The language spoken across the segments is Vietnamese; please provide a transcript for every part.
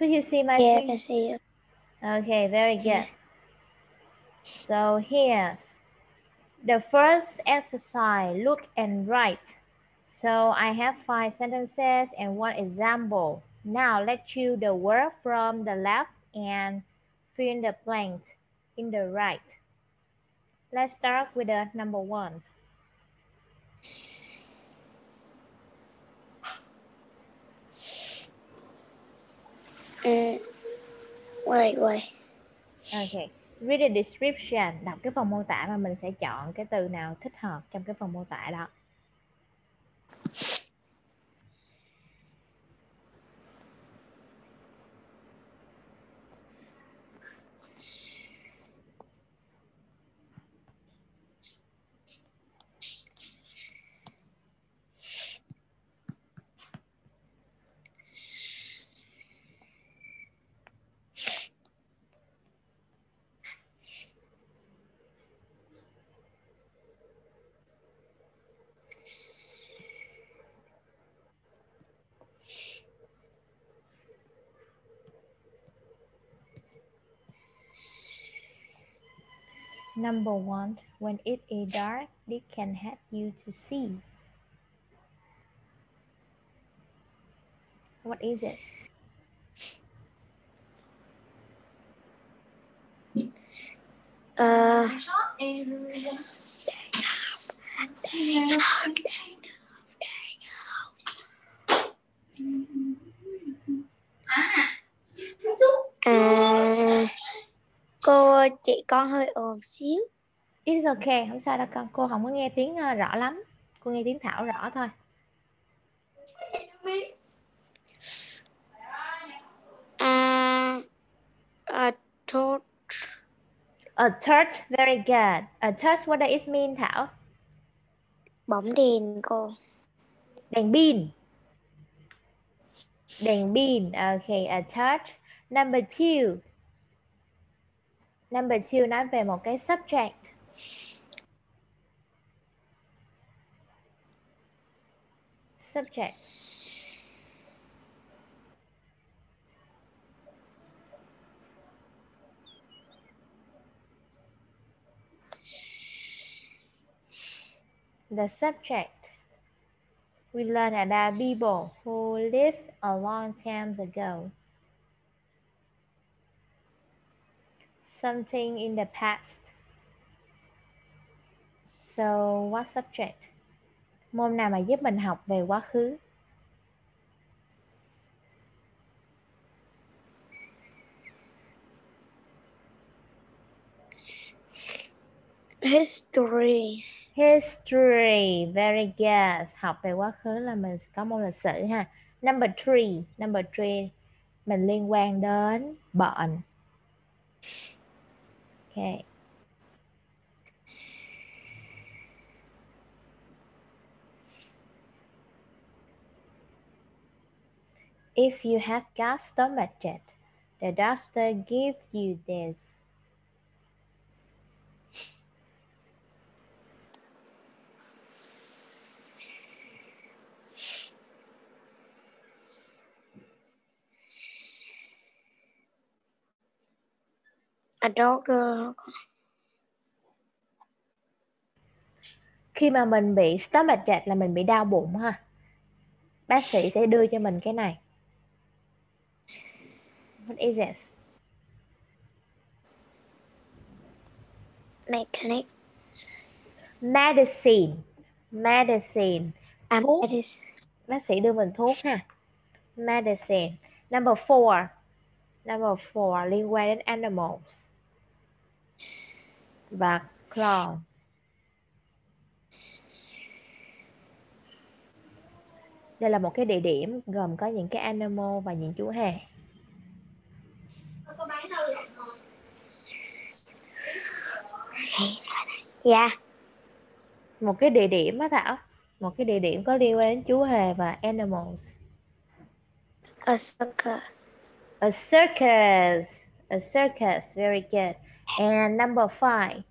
Could you see my Yeah, I screen? can see you. Okay, very good. Yeah. So here's the first exercise, look and write. So I have 5 sentences and 1 example. Now let's choose the word from the left and fill in the blank in the right. Let's start with the number 1. Wait. Okay. Read the description. Đọc cái phần mô tả và mình sẽ chọn cái từ nào thích hợp trong cái phần mô tả đó. Number 1. When it is dark, this can help you to see. What is it? Cô, chị con hơi ồn xíu. It's okay, không sao đâu con. Cô không có nghe tiếng rõ lắm. Cô nghe tiếng Thảo rõ thôi. A torch. A torch, very good. A torch, what does it mean, Thảo? Bóng đèn cô. Đèn pin. Đèn pin, okay, a torch. Number 2. Number 2 nói về một cái subject. Subject. The subject. We learn about people who lived a long time ago. Something in the past. So, what subject? Môn nào mà giúp mình học về quá khứ? History. History, very good. Học về quá khứ là mình có môn lịch sử ha. Number 3, mình liên quan đến bệnh. Okay. If you have got stomachache, the doctor gives you this. A doctor. Khi mà mình bị stomachache là mình bị đau bụng ha. Bác sĩ sẽ đưa cho mình cái này. What is it? Mechanic. Medicine. Medicine. Thuốc. Medicine. Bác sĩ đưa mình thuốc ha. Medicine. Number 4. Number 4 liên quan đến animals và claws. Đây là một cái địa điểm gồm có những cái animal và những chú hề. Dạ. Một cái địa điểm á Thảo. Một cái địa điểm có liên quan đến chú hề và animals. A circus. A circus. A circus, very good. And number 5.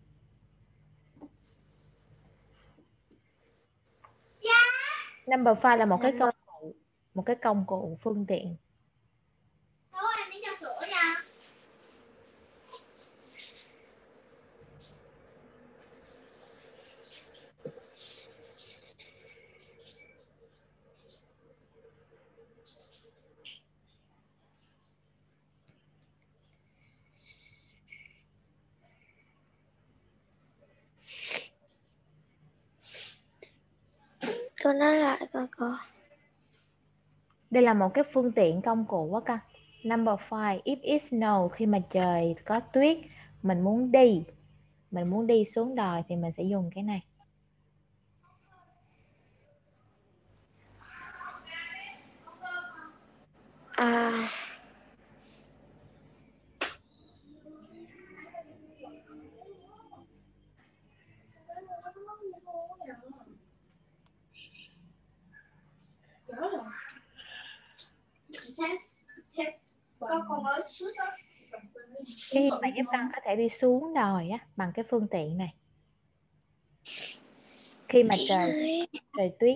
Number 5 là một cái công cụ, phương tiện. Cô nói lại cô. Đây là một cái phương tiện công cụ á con. Number 5, if it snow, khi mà trời có tuyết, mình muốn đi xuống đồi thì mình sẽ dùng cái này. Cái mà giúp con có thể đi xuống đồi á bằng cái phương tiện này. Khi mà trời tuyết.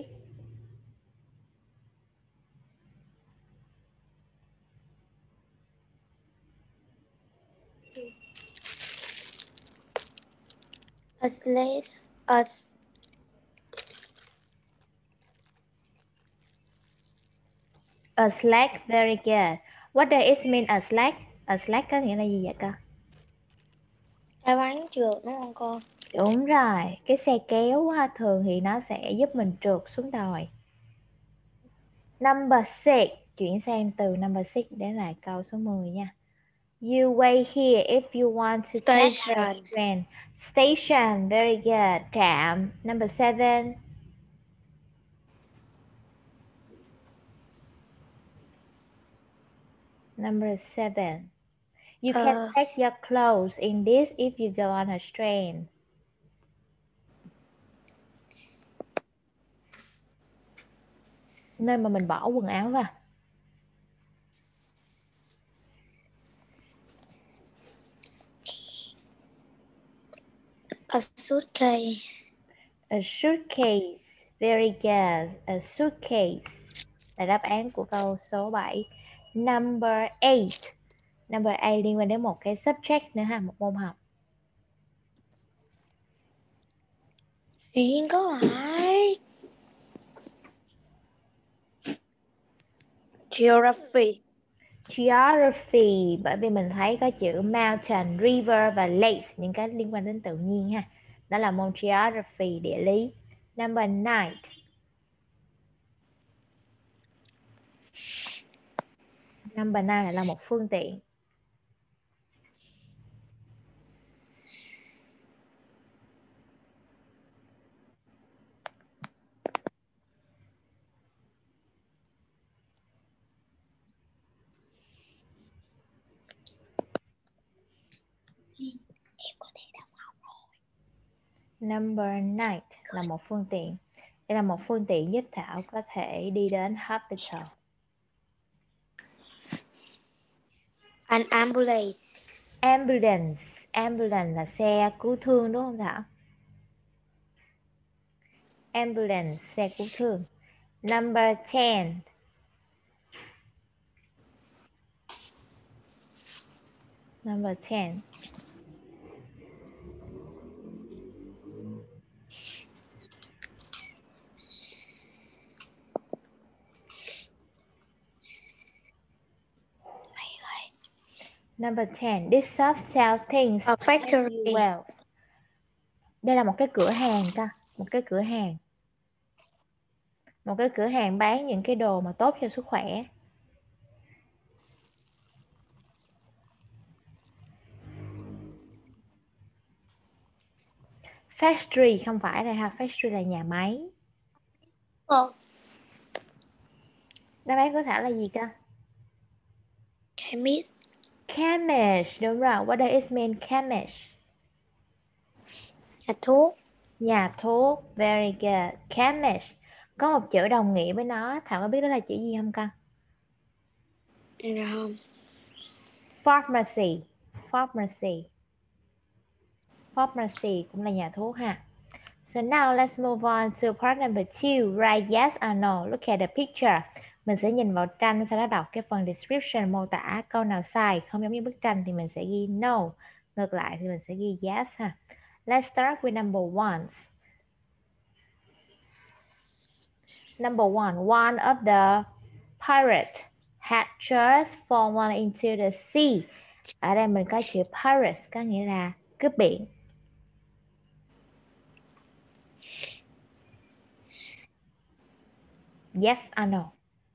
A sled. A sled, very good. What does it mean, a sled? A sled có nghĩa là gì vậy con? Cái bánh trượt đúng không cô? Đúng rồi, cái xe kéo thường thì nó sẽ giúp mình trượt xuống đồi. Number 6, chuyển sang từ number 6 để lại câu số 10 nha. You wait here if you want to catch the train. Station, very good. Trạm, number 7. Number 7. You can pack your clothes in this if you go on a train. Nơi mà mình bỏ quần áo vào. A suitcase. A suitcase, very good. A suitcase là đáp án của câu số 7. Number 8. Number 8 liên quan đến một cái subject nữa ha, một môn học. Yên có lại. Geography. Geography, bởi vì mình thấy có chữ mountain, river và lakes, những cái liên quan đến tự nhiên ha. Đó là môn geography, địa lý. Number 9. Number 9 là một phương tiện. Em có thể đọc học rồi. Number 9 là một phương tiện. Đây là một phương tiện giúp Thảo có thể đi đến hospital. An ambulance. Ambulance. Ambulance là xe cứu thương đúng không Thảo? Ambulance, xe cứu thương. Number 10. Number 10. Number 10. This shop sells things A factory. well. Đây là một cái cửa hàng ta. Một cái cửa hàng. Một cái cửa hàng bán những cái đồ mà tốt cho sức khỏe. Factory không phải đây ha. Factory là nhà máy. Đáp án của Thảo là gì cơ? Chemist. Chemist, đúng rồi. What does it mean, chemist? Nhà thuốc. Nhà thuốc, very good. Chemist. Có một chữ đồng nghĩa với nó. Thảo có biết đó là chữ gì không con? Không. Pharmacy. Pharmacy. Pharmacy cũng là nhà thuốc ha. So now let's move on to part number 2. Write yes or no. Look at the picture. Mình sẽ nhìn vào tranh, sau đó đọc cái phần description mô tả. Câu nào sai, không giống như bức tranh thì mình sẽ ghi no. Ngược lại thì mình sẽ ghi yes ha. Let's start with number 1. Number 1. One of the pirate had just fallen into the sea. Ở đây mình có chữ pirates có nghĩa là cướp biển. Yes or no?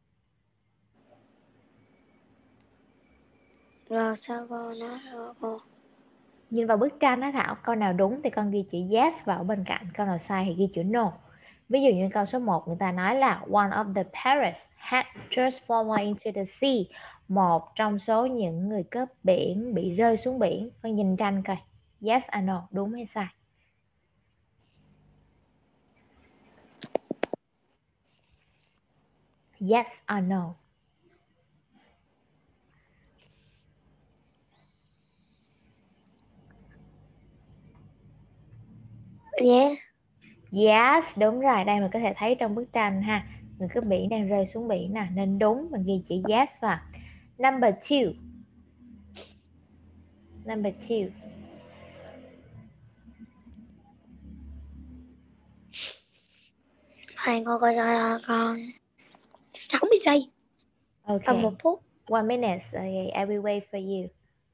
Rồi sao cô nói cô? Nhìn vào bức tranh đó Thảo, câu nào đúng thì con ghi chữ yes vào bên cạnh, câu nào sai thì ghi chữ no. Ví dụ như câu số 1 người ta nói là one of the pirates had just fallen into the sea. Một trong số những người cướp biển bị rơi xuống biển. Con nhìn tranh coi. Yes or no, đúng hay sai? Yes or no? Yeah. Yes, đúng rồi. Đây mình có thể thấy trong bức tranh ha. Người cướp biển đang rơi xuống biển nè. Nên đúng, mình ghi chữ yes vào. Number 2. Number 2. Hai cô coi cho con 60 giây. Okay. 1 phút. 1 minute. Okay, I will wait for you.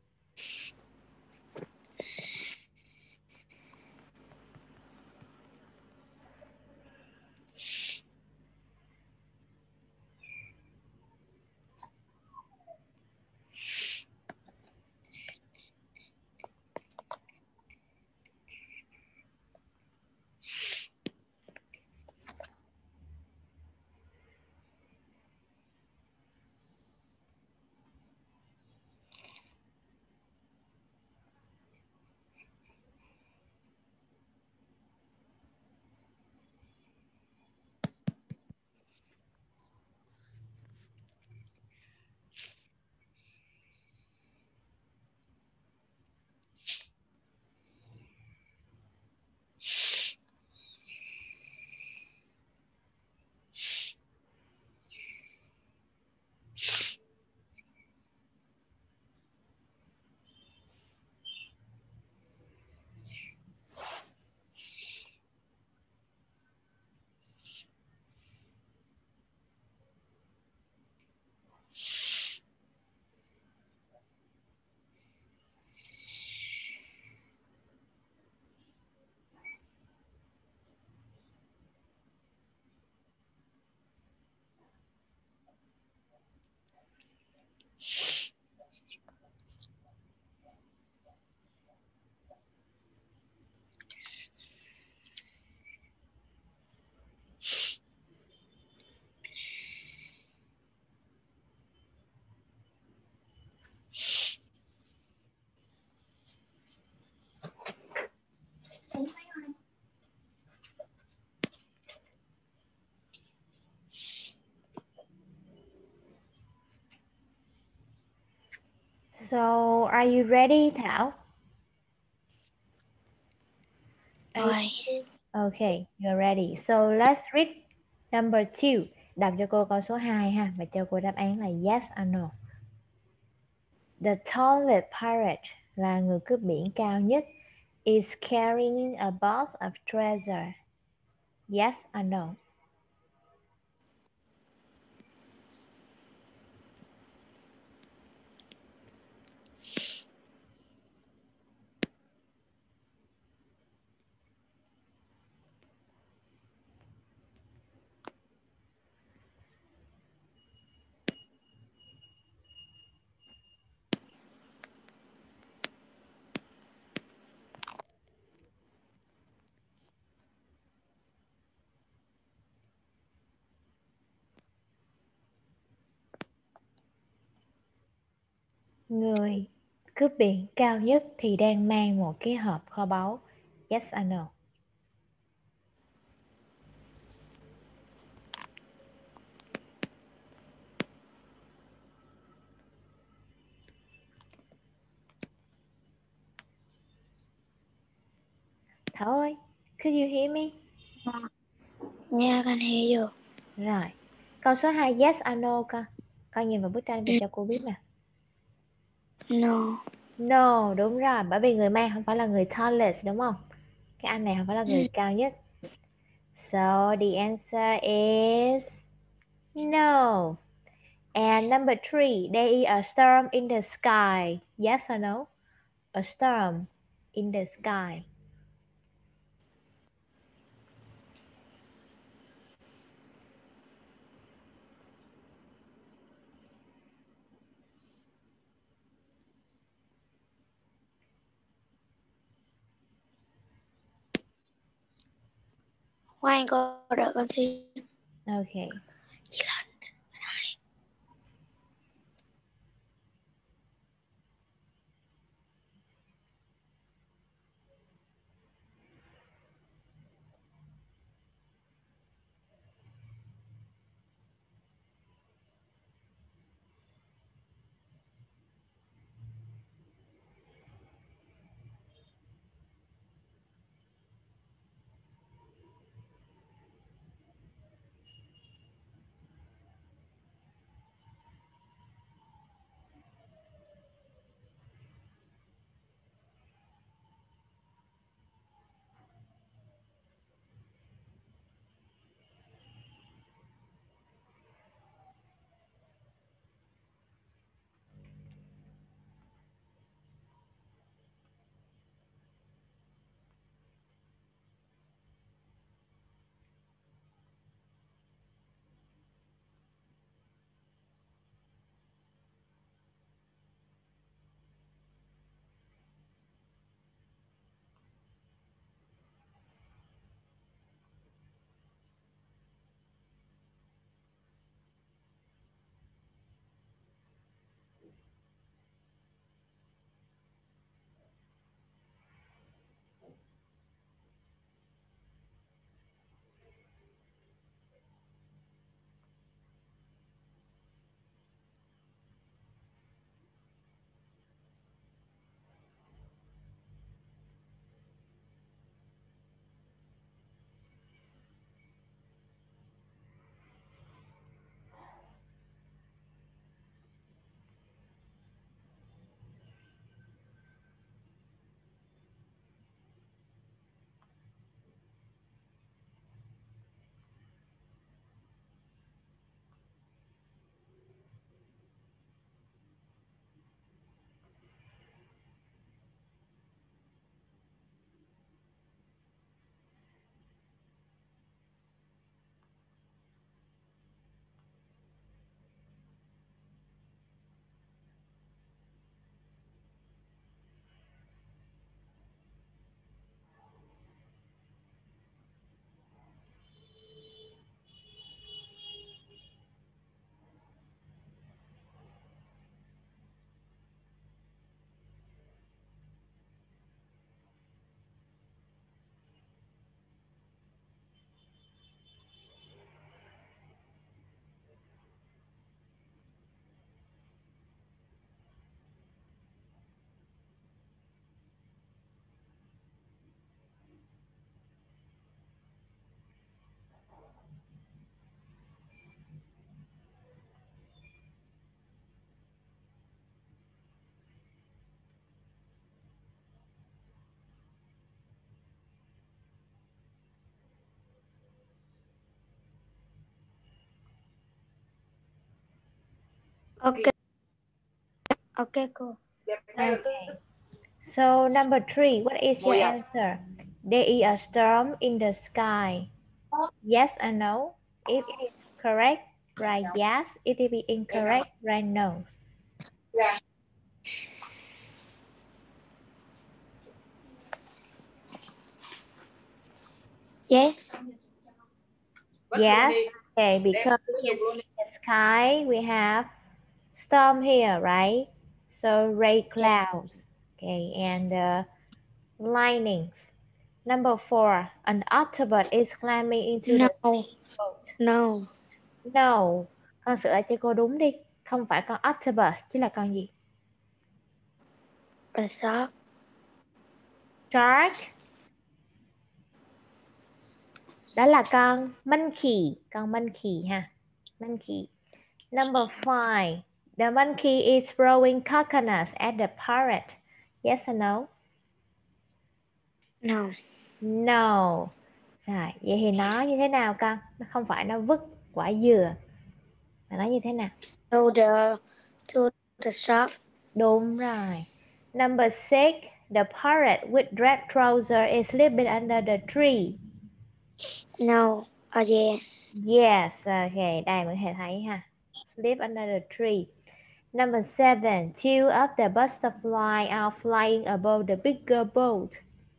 So, are you ready, Thảo? Rồi. Okay, you're ready. So, let's read number 2. Đọc cho cô câu số 2 ha, và cho cô đáp án là yes or no. The tallest pirate là người cướp biển cao nhất is carrying a box of treasure. Yes or no? Người cướp biển cao nhất thì đang mang một cái hộp kho báu. Yes or no? Thảo ơi, could you hear me? Nha, con hear you. Rồi, câu số 2 yes or no con. Con nhìn vào bức tranh và cho cô biết nè. No. No, đúng rồi, bởi vì người mang không phải là người tallest đúng không? Cái anh này không phải là người cao nhất. So the answer is no. And number 3, there is a storm in the sky. Yes or no? A storm in the sky. Khoan cô đợi con xin. Okay. Ok. Ok cô. Okay. So number 3, what is your answer? There is a storm in the sky. Yes or no? If it is correct, write yes. If it is incorrect, write no. Yes. Yes. Okay, because we can see in the sky, we have storm here, right? So rain clouds. Okay, and lightning. Number 4, an octopus is climbing into No. the boat. No. No. Con sửa lại cho cô đúng đi. Không phải con octopus, chứ là con gì? A shark. Shark. Đó là con monkey ha. Monkey. Number 5. The monkey is throwing coconuts at the parrot. Yes or no? No. No. Rồi, vậy thì nó như thế nào con? Nó không phải nó vứt quả dừa. Bạn nói như thế nào? To the shop. Đúng rồi. Number 6. The parrot with red trousers is sleeping under the tree. No. Oh yeah. Yes, okay, đây mọi người thấy ha. Sleep under the tree. Number 7. Two of the butterflies are flying above the bigger boat.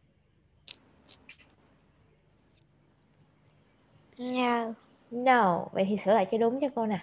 No. No. Vậy thì sửa lại cho đúng cho cô nè.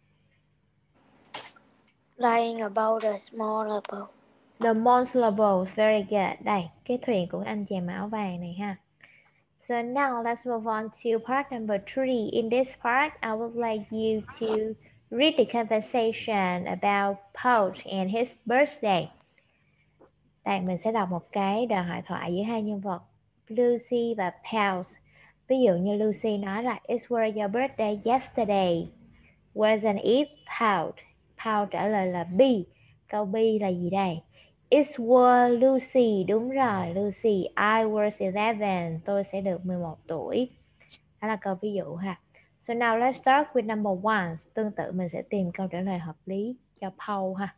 Flying above the smaller boat. The monster boat. Very good. Đây, cái thuyền của anh chàng áo vàng này ha. So now let's move on to part number 3. In this part, I would like you to read the conversation about Paul and his birthday. Đây, mình sẽ đọc một cái đoạn hội thoại giữa hai nhân vật Lucy và Paul. Ví dụ như Lucy nói là It was your birthday yesterday. Wasn't it, Paul? Paul trả lời là B. Câu B là gì đây? It was Lucy. Đúng rồi, Lucy. I was 11. Tôi sẽ được 11 tuổi. Đó là câu ví dụ ha. So now let's start with number 1. Tương tự mình sẽ tìm câu trả lời hợp lý cho Paul ha.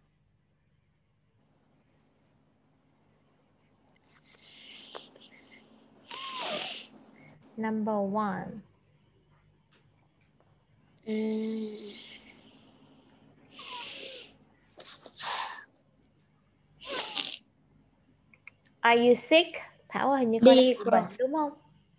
Number 1. Are you sick? Thảo hình như con đang bị bệnh đúng không?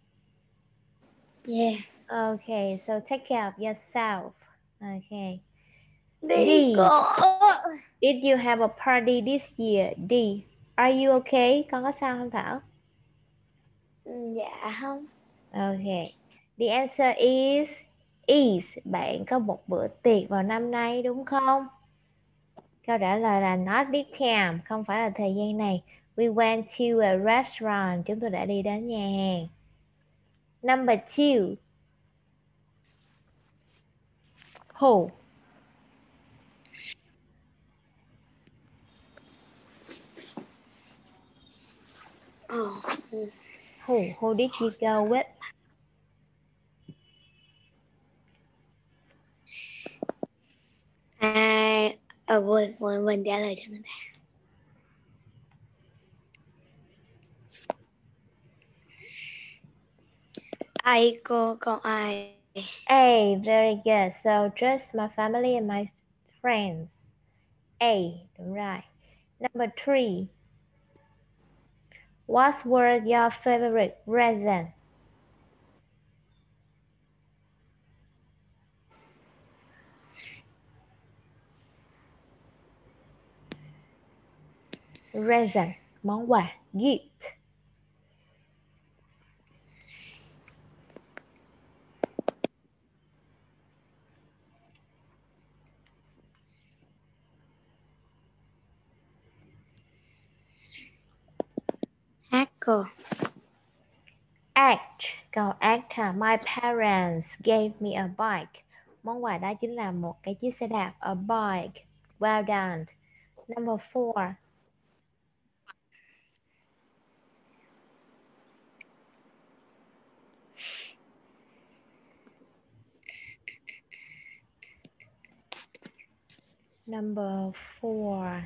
Yeah. Okay, so take care of yourself. Okay. Đi D. cô. Did you have a party this year? D. Are you okay? Con có sao không Thảo? Dạ không. Okay. The answer is. Bạn có một bữa tiệc vào năm nay đúng không? Câu trả lời là not this time. Không phải là thời gian này. We went to a restaurant. Chúng tôi đã đi đến nhà hàng. Number 2. Who? Who did you go with? Quên trả lời cho người ta. Ai cô, con ai? A. Very good. So just my family and my friends. A. Đúng rồi. Number 3. What were your favorite present? Present, món quà, gift. Hát cô. Act, câu act. My parents gave me a bike. Món quà đó chính là một cái chiếc xe đạp, a bike. Well done. Number 4. Number 4.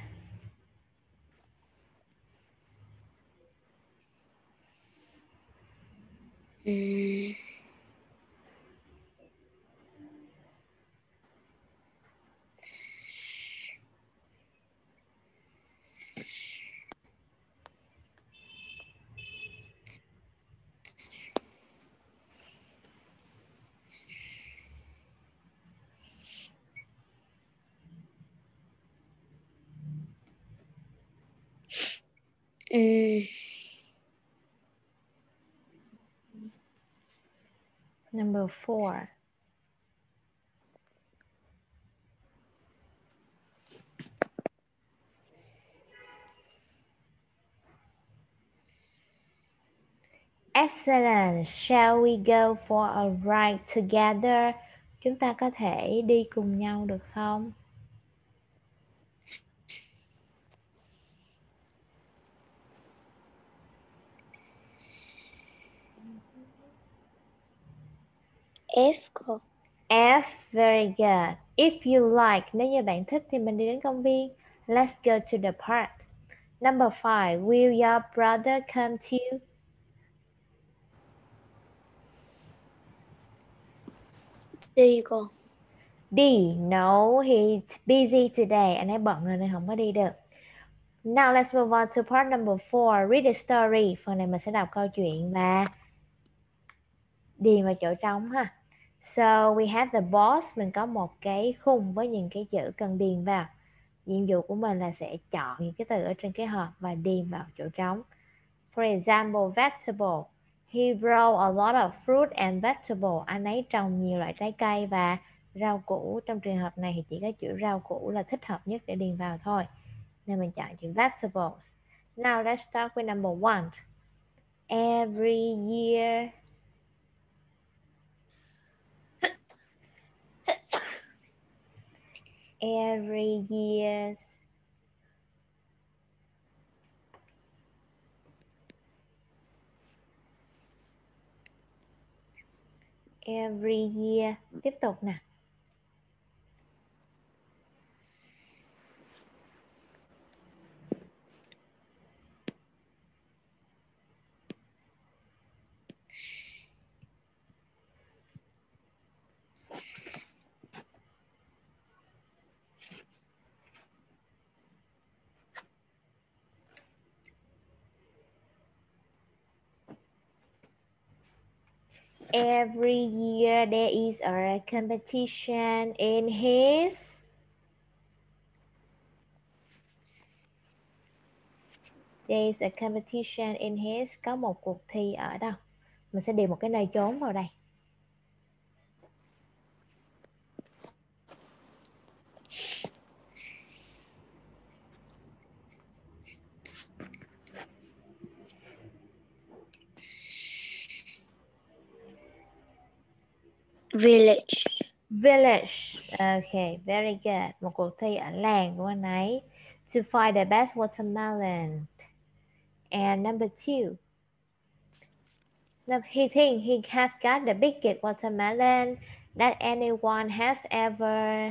Number 4. Excellent. Shall we go for a ride together? Chúng ta có thể đi cùng nhau được không? F cô. F, very good. If you like, nếu như bạn thích thì mình đi đến công viên. Let's go to the park. Number 5, will your brother come too? Đi cô. D, no, he's busy today. Anh ấy bận rồi nên không có đi được. Now let's move on to part number 4, read the story. Phần này mình sẽ đọc câu chuyện và điền vào chỗ trống ha. So we have the box, mình có một cái khung với những cái chữ cần điền vào. Nhiệm vụ của mình là sẽ chọn những cái từ ở trên cái hộp và điền vào chỗ trống. For example, vegetable. He grow a lot of fruit and vegetable. Anh ấy trồng nhiều loại trái cây và rau củ. Trong trường hợp này thì chỉ có chữ rau củ là thích hợp nhất để điền vào thôi. Nên mình chọn chữ vegetables. Now let's start with number 1. Every year. Every year. Every year. Tiếp tục nè. Every year there is a competition in his. There is a competition in his. Có một cuộc thi ở đâu? Mình sẽ điền một cái nơi trốn vào đây. Village. Village. Okay, very good. Một cuộc thi ở làng của anh ấy. To find the best watermelon. And number 2. He thinks he has got the biggest watermelon that anyone has ever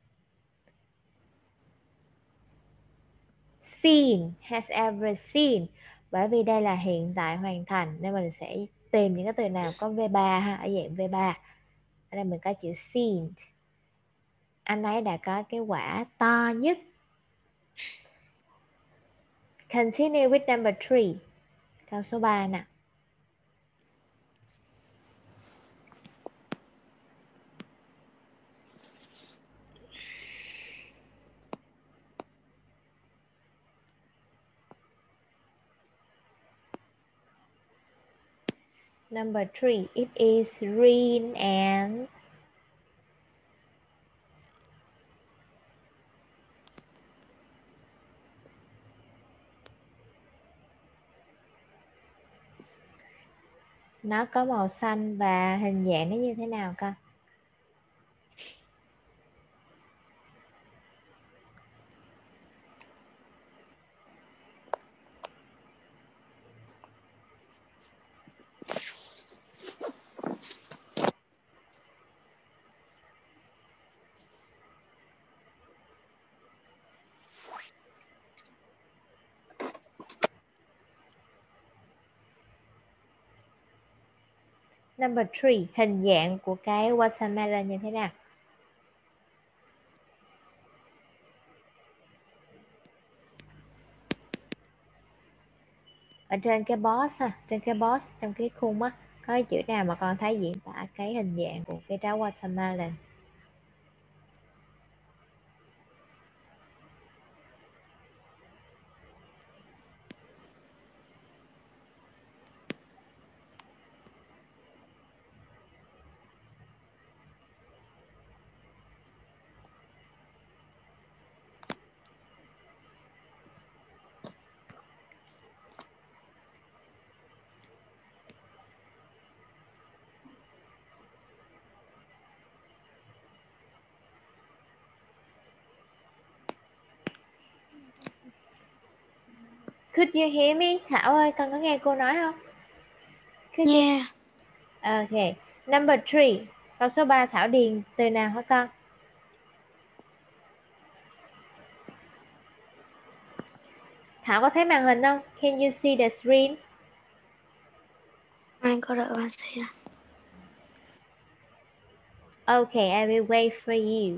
seen. Bởi vì đây là hiện tại hoàn thành nên mình sẽ tìm những cái từ nào có V3 ha, ở dạng V3. Ở đây mình có chữ seen. Anh ấy đã có cái quả to nhất. Continue with number 3. Câu số 3 nè. Number 3. It is green and nó có màu xanh và hình dạng nó như thế nào con? Number 3. Hình dạng của cái watermelon như thế nào? Ở trên cái box ha, trên cái box trong cái khung á, có cái chữ nào mà con thấy diễn tả cái hình dạng của cái trái watermelon? Could you hear me? Thảo ơi, con có nghe cô nói không? Yeah. Okay. Number 3. Câu số 3 Thảo điền từ nào hả con? Thảo có thấy màn hình không? Can you see the screen? Anh có đợi con xem. Okay, I will wait for you.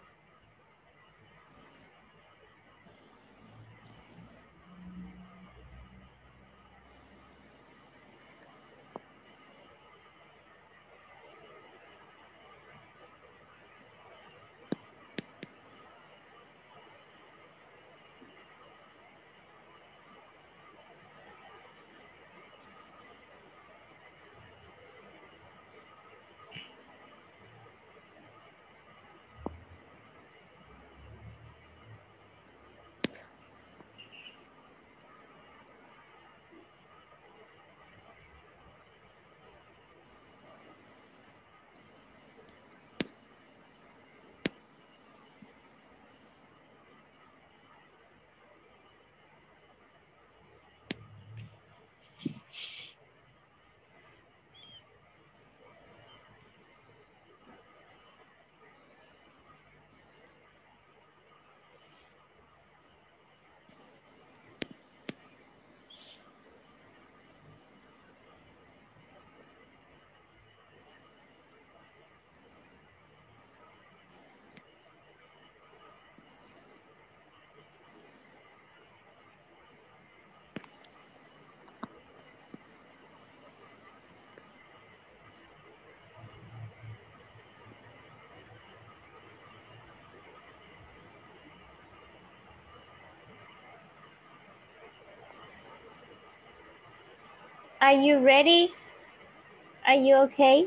Are you ready? Are you okay?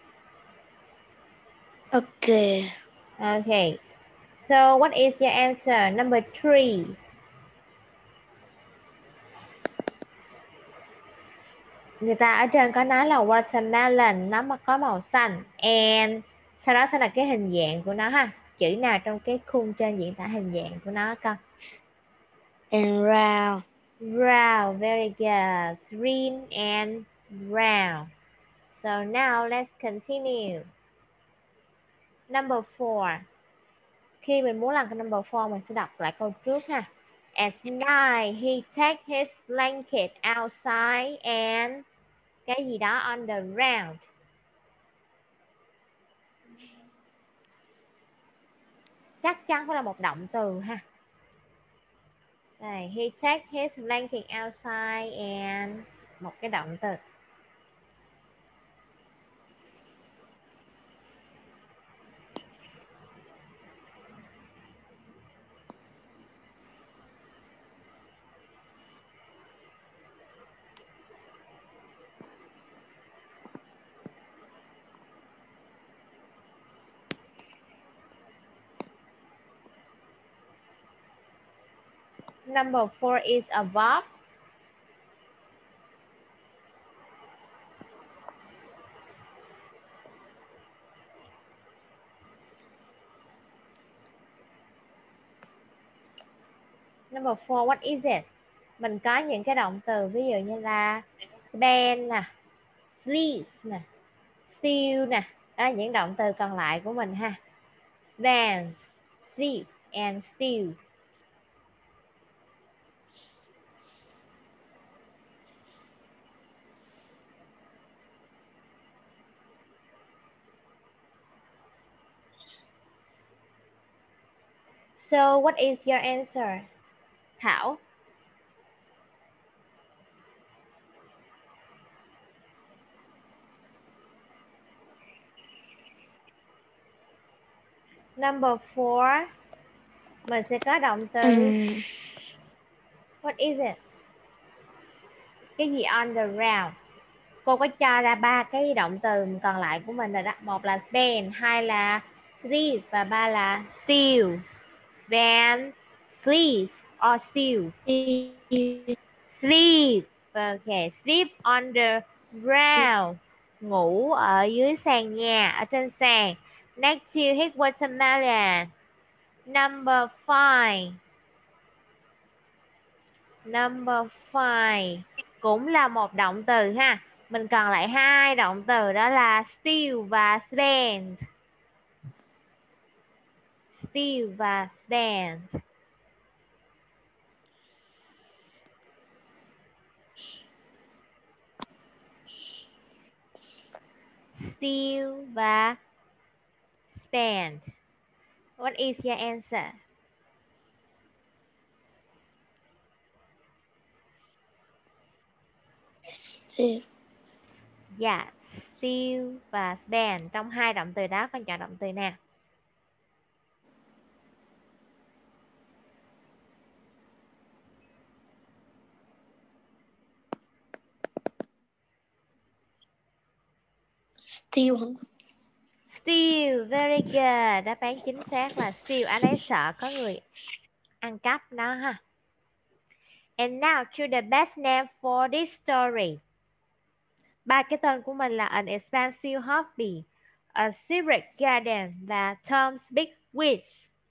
Okay. Okay. So what is your answer? Number 3. Người ta ở trên có nói là watermelon, nó mà có màu xanh. And sau đó sẽ là cái hình dạng của nó ha. Chữ nào trong cái khung trên diễn tả hình dạng của nó con? And round. Brown, very good. Green and brown. So now let's continue. Number 4. Khi mình muốn làm cái number 4 mình sẽ đọc lại câu trước ha. At night he takes his blanket outside and cái gì đó on the ground. Chắc chắn phải là một động từ ha. Đây, he takes his blanket outside and một cái động từ. Number 4 is above. Number 4, what is it? Mình có những cái động từ ví dụ như là spend nè, sleep nè, steal nè. Đó là những động từ còn lại của mình ha. Spend, sleep and steal. So what is your answer? Thảo. Number 4. Mình sẽ có động từ what is it? Cái gì on the ground? Cô có cho ra 3 cái động từ còn lại của mình rồi đó. Một là spend, 2 là sleep và 3 là steal. Spend, sleep or steal. Sleep. Okay, sleep on the ground. Ngủ ở dưới sàn nhà, ở trên sàn. Next to hit watermelon. Number 5. Number 5 cũng là một động từ ha. Mình còn lại hai động từ đó là steal và spend. Steal và spend. Steal và spend. What is your answer? Steal. Yeah, steal và spend. Trong hai động từ đó con chọn động từ nào? Steal. Steal, very good. Đáp án chính xác là steal. Anh ấy sợ có người ăn cắp nó ha. And now to the best name for this story. Ba cái tên của mình là An Expensive Hobby, A Secret Garden và Tom's Big Wish.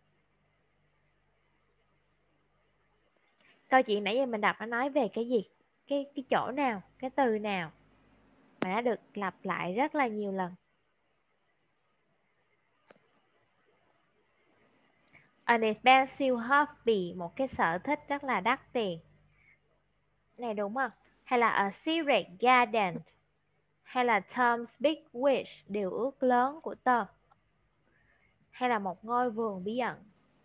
Câu chuyện nãy giờ mình đọc nó nói về cái gì? Cái chỗ nào? Cái từ nào? Mà nó được lặp lại rất là nhiều lần. An expensive hobby, một cái sở thích rất là đắt tiền. Này đúng không? Hay là a secret garden, hay là Tom's big wish, điều ước lớn của Tom, hay là một ngôi vườn bí ẩn.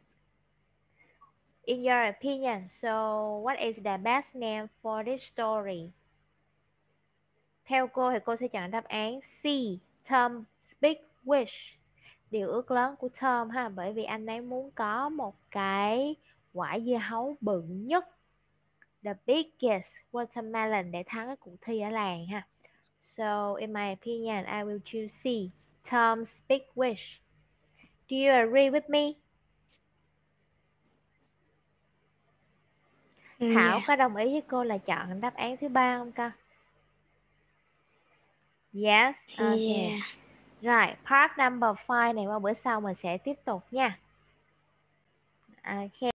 In your opinion, so what is the best name for this story? Theo cô thì cô sẽ chọn đáp án C, Tom's big wish, điều ước lớn của Tom ha, bởi vì anh ấy muốn có một cái quả dưa hấu bự nhất, the biggest watermelon, để thắng cái cuộc thi ở làng ha. So in my opinion, I will choose C, Tom's big wish. Do you agree with me? Thảo có đồng ý với cô là chọn đáp án thứ ba không con? Yes, okay. Yeah. Rồi, part number 5 này qua bữa sau mình sẽ tiếp tục nha. Okay.